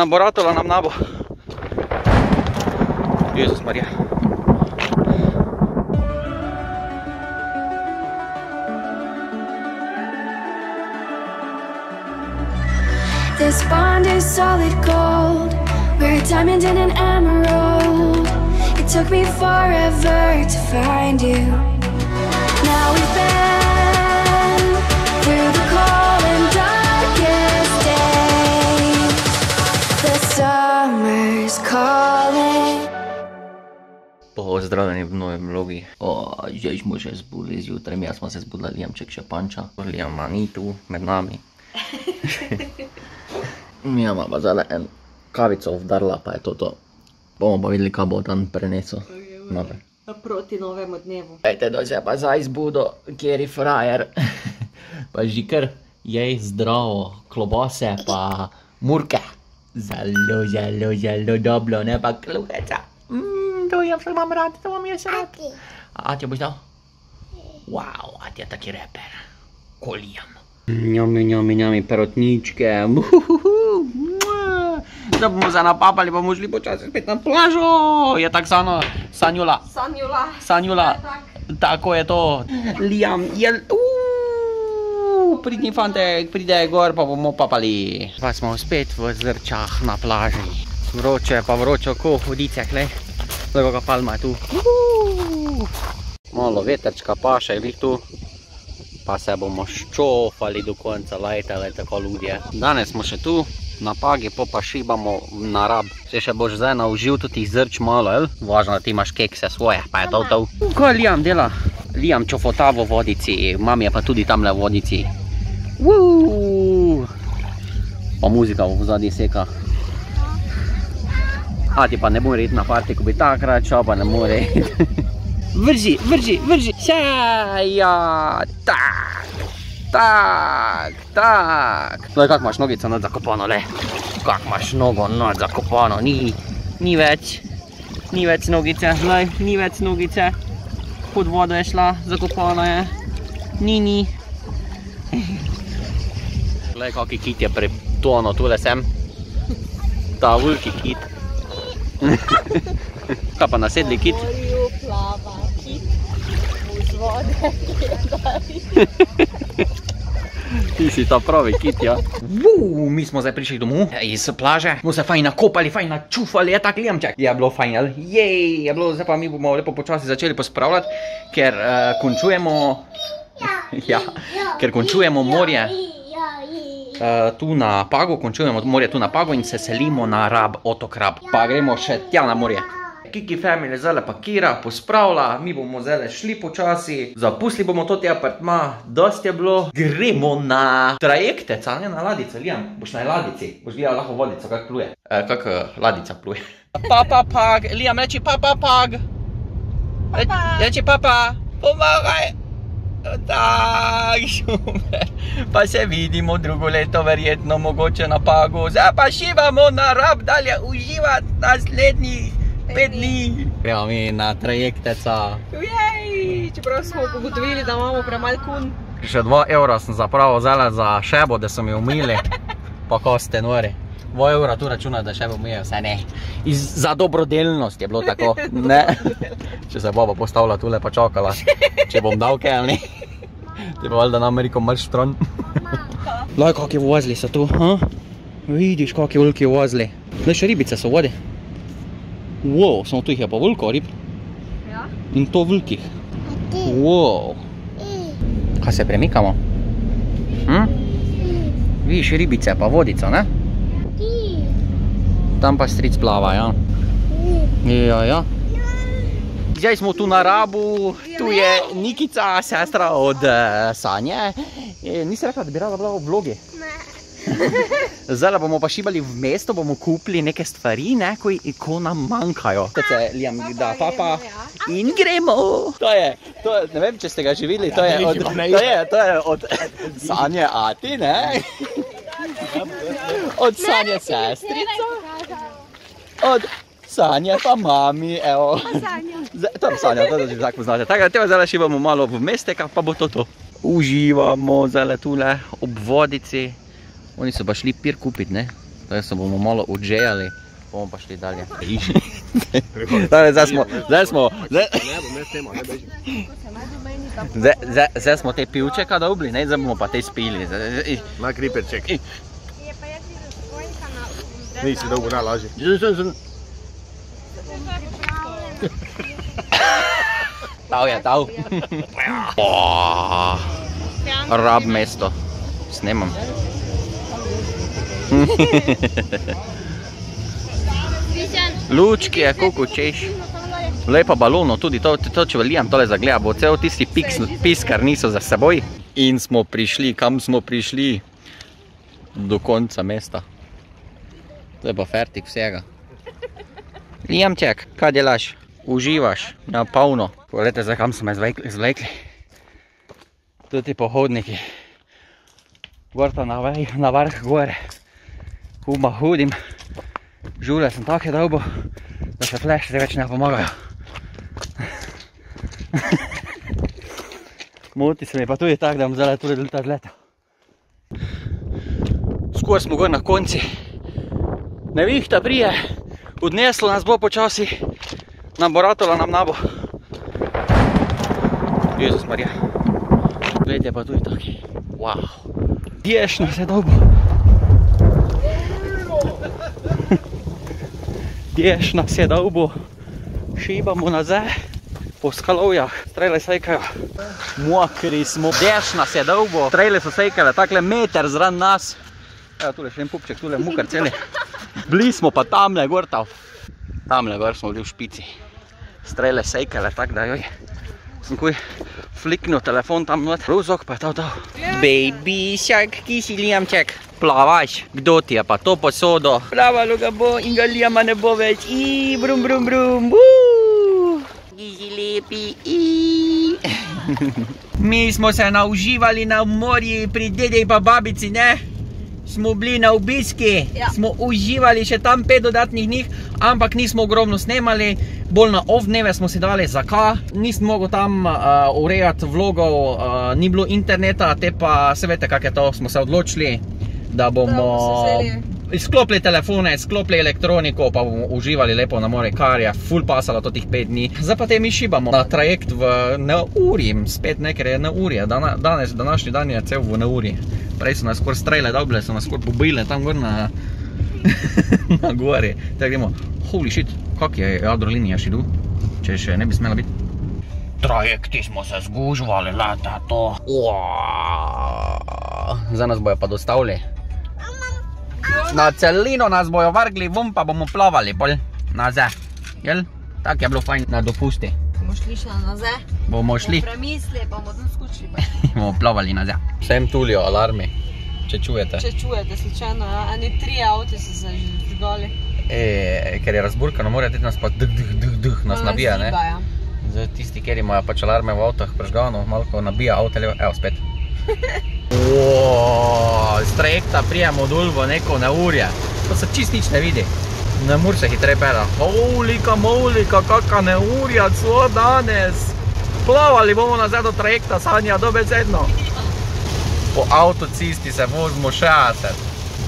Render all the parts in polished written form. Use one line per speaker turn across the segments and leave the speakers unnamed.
Nam bo ratalo, nam nabo. Jezus Marija.
This bond is solid gold. We're a diamond and an emerald. It took me forever to find you. Now we've been through the cold and darkest days. The summer's calling.
Pozdravljeni v novem vlogi. Zdaj smo že zbudili zjutraj, jaz smo se zbudili, Liamček še panča. Liama ni tu med nami. Mijama pa zdaj en kavico vdarla, pa je to. Bomo pa videli, kaj bo dan prenesel.
Proti novemu dnevu.
Ejte, da se pa zdaj zbudo, kjeri frajer. Pa žikar jej zdravo, klobase pa murke. Zelo, zelo, zelo dobro, ne pa kluheca. To jaz imam rad, to vam jaz rad. A Atja boš dal? Wow, Atja taki reper. Ko Liam. Njami, njami, njami, perotničke. Da bomo se napapali, bomo šli počasi spet na plažo. Je tak Sanjula. Sanjula. Tako je to. Liam je... Pridni fantek, pride gor, pa bomo papali. Pa smo spet v Zrčah na plaži. Vroče, pa vroče ko hodice, glej. Zdaj ga palma je tu. Malo veterčka paše je tu. Pa se bomo ščofali do konca lajtele, tako ljudje. Danes smo še tu na Pagi, pa šibamo na Rab. Se še boš zdaj naužil tudi Zrč malo, el? Važno, da ti imaš kekse svoje, pa je to. Kaj Liam dela? Liam čofota v vodici, mam je pa tudi tamle v vodici. Pa muzika v zadnji seka. Ati pa ne more iti na party, ko bi takrat šel, pa ne more iti. Vrži, vrži, vrži. Ja, tak. Zdaj, kak imaš nogico nad zakopano, le? Kak imaš nogo nad zakopano? Ni več nogice, zdaj, ni več nogice. Pod vodo je šla, zakopano je. Ni. Glej, kaki kit je pretonil tule sem. Ta veliki kit. Kaj pa nasedli kit?
Plava kit, iz vode gledali.
Ti si ta pravi kit, ja. Mi smo zdaj prišli domov iz plaže. Smo se fajn nakopali, fajn načufali, je tak Liamček. Je bilo fajn, jel? Jej, je bilo, zdaj pa mi bomo lepo počasi začeli pospravljati, ker končujemo morje tu na Pagu, in se selimo na Rab, otok Rab. Pa gremo še tja na morje. Kiki family zdaj pakira, pospravlja, mi bomo zdaj šli počasi, zapustili bomo to te apartma, dosti je bilo. Gremo na trajekte, ne na ladico, Liam, boš na ladici, boš gledal lahko vodico, kak pluje, kak ladica pluje. Papa Pag, Liam reči Papa Pag, reči Papa, pomagaj. Tak, super, pa se vidimo drugo leto verjetno mogoče na Pagu, zdaj pa šivamo na Rab dalje uživati naslednjih 5 dni. Gremo mi na trajekteca.
Jej, čeprav smo ugotovili, da imamo premalo kun.
Še 2 evra sem zapravil zele za šebo, da so mi umili, pa ko ste nori. 2 evra tu računa, da šebo umijejo, vse ne. Za dobrodelnost je bilo tako, ne. Če se baba postavila tule pa čakala, če bom dal kaj ali ne. Ti pa valjda nam rekel marš stran. Laj, kakvi vozli so tu, ha? Vidiš, kakvi veliki vozli. Zdaj še ribice so vodi. Wow, samo tu jih je pa veliko rib.
Ja.
In to velikih. Wow. Kaj se premikamo? Vidiš ribice pa vodico, ne? Tam pa stric plava, ja. Ja. Zdaj smo tu na Rabu, tu je Nikica, sestra od Sanje. Nisi rekla, da bi rada bila v vlogi? Ne. Zdaj bomo pa šibali v mesto, bomo kupili neke stvari, ko nam manjkajo. Kot se Liam da papa in gremo. To je, ne vem, če ste ga že videli, to je od Sanje Ati, ne? Od Sanje sestrica. Od Sanje pa mami, evo. To je Sanja, to že tako poznate. Tako da tega zdaj šibamo malo v mesteka, pa bo to. Uživamo zdaj tule ob vodici. Oni so pa šli pir kupiti, ne? Zdaj se bomo malo odžejali, bomo pa šli dalje. Zdaj smo te pivčeka dobili, zdaj bomo pa te spili.
Na kriperček. Nisi dolgo najlažji.
Tav je, tav. Rab mesto. Snemam. Lučki je, koliko češ. Lepa balono, tudi to, če Liam tole zagleda, bo cel tisti piskar niso za seboj. In smo prišli, kam smo prišli? Do konca mesta. Zdaj pa fertik vsega. Liamček, kaj delaš? Uživaš na polno. Poglejte zdaj, kam so me zvlekli. Tudi pohodniki. Gorta na vrh gore. Kuma hodim. Žule sem tako dolgo, da se flešte več ne pomagajo. Moti se mi pa tudi tako, da bom zdaj tudi ta zletel. Skor smo gor na konci. Nevihta prije, odneslo nas bo počasi, nam bo ratalo nam nabo. Jezus Marija. Gled je pa tudi taki. Wow. Dješ nas je dolgo. Dješ nas je dolgo. Šibamo nazaj po skalovjah. Strele sejkajo. Mokri smo. Dješ nas je dolgo. Strele so sejkale takle meter zran nas. Evo tule še en pupček, tule mukar celi. Bili smo pa tamle gor tav. Tamle gor smo bili v špici. Strele sejkale tak da joj. Sem kuj fliknil telefon tam not. Ruzok pa je tav. Baby shark, ki si Liamček? Plavaš, kdo ti je pa to posodo? Plavalo ga bo in ga Liama ne bo več. Brum, brum, brum. Gizi lepi. Mi smo se nauživali na morji pri dedej pa babici, ne? Smo bili na obiski, smo uživali še tam 5 dodatnih dni, ampak nismo ogromno snemali, bolj na off dneve smo si dali zakaj. Nisem mogel tam urejati vlogov, ni bilo interneta, te pa se veste kak je to, smo se odločili, da bomo izklopili telefone, izklopili elektroniko, pa bomo uživali lepo na more, kar je ful pasalo totih 5 dni. Zdaj pa te mi šibamo na trajekt v neurjem, spet nekaj je neurje, današnji dan je cel v neurji. Prej so nas skor strele dobile, so nas skor pobile tam gor na gori. Tako gremo, holy shit, kak je jadrolinija šidu, če še ne bi smela biti. Trajekti smo se zgužvali, leta to. Zdaj nas bojo pa dostavili. Na celino nas bojo vrgli, vum pa bomo plavali pol nazaj. Jel? Tak je bilo fajn na dopusti.
Bomo šli še nazaj.
Bomo šli.
Bomo premisli, bomo tam skučili.
Bomo plavali nazaj. Vsem tulijo alarmi, če čujete.
Če čujete, slučajno, eni 3 avti so se že žgali.
Ker je razburkano, mora tudi nas pa nas nabija, ne? Zdaj tisti, kjer imajo pač alarme v avtah prežgano, malo nabija avte levo, evo spet. Z trajekta prijemo dol v neko neurje, to se čist nič ne vidi. Nemur se hitrej pera. Molika, kaka neurja celo danes. Plavali bomo nazaj do trajekta, Sanja, dobesedno. Po avtocisti se vozimo 60.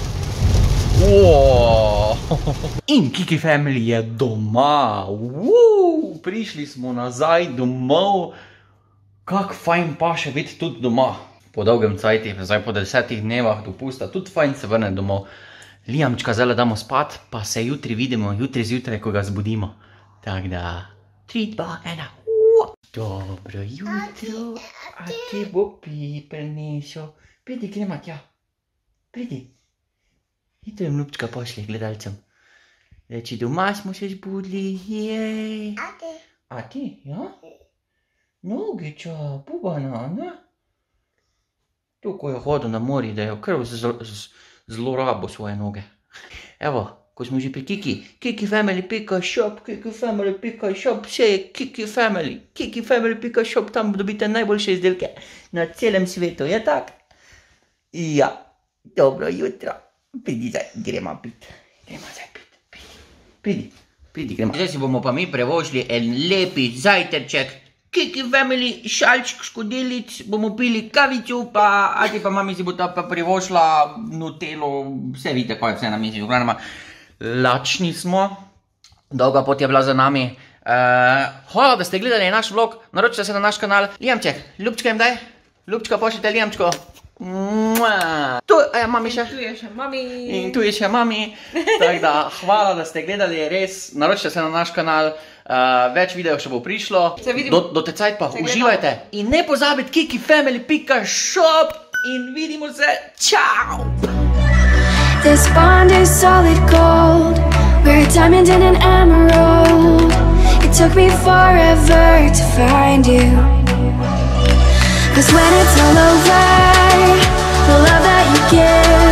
In Kiki Family je doma. Prišli smo nazaj domov. Kak fajn pa še biti tudi doma. Po dolgem cajti, zdaj po 10 dnevah dopusta, tudi fajn se vrne domov. Liamčka zdaj damo spat, pa se jutri vidimo, jutri zjutraj, ko ga zbudimo. Tak da, 3, 2, 1. Dobro jutro, a te bo prinesel. Pridi, gremo tja. Pridi. I to je mlupčka pošli gledalcem. Reči, doma smo se zbudili, jej. A ti, ja? Nogiča, bubana, ne? Tu, ko je hodil na mori, da je krv zlorabo svoje noge. Evo, ko smo že pri kikifamily.shop, kikifamily.shop, vse je Kiki Family, kikifamily.shop, tam dobite najboljše izdelke na celem svetu, je tak? Ja, dobro jutro. Pridi zdaj, gremo pit. Gremo zdaj pit. Pridi, gremo. Zdaj si bomo pa mi prevožili en lepi zajtrček. Kiki family, šalčk škodelic, bomo pili kavico, pa Ati pa mami si bo ta pa privošla nutelo, vse vidite, kaj je vse na mizi. Lačni smo, dolga pot je bila za nami. Hvala, da ste gledali naš vlog, naročite se na naš kanal. Lijamček, ljubčka jim daj, ljubčka pošljite Lijamčko. Tu je mami še.
Tu je še mami.
In tu je še mami. Tako da, hvala, da ste gledali, res. Naročite se na naš kanal. Več videov še bo prišlo. Do te cajt pa uživajte. In ne pozabite kikifamily.shop. In vidimo se. Čau!
This bond is solid gold. We're a diamond and an emerald. It took me forever to find you. 'Cause when it's all over, the love that you give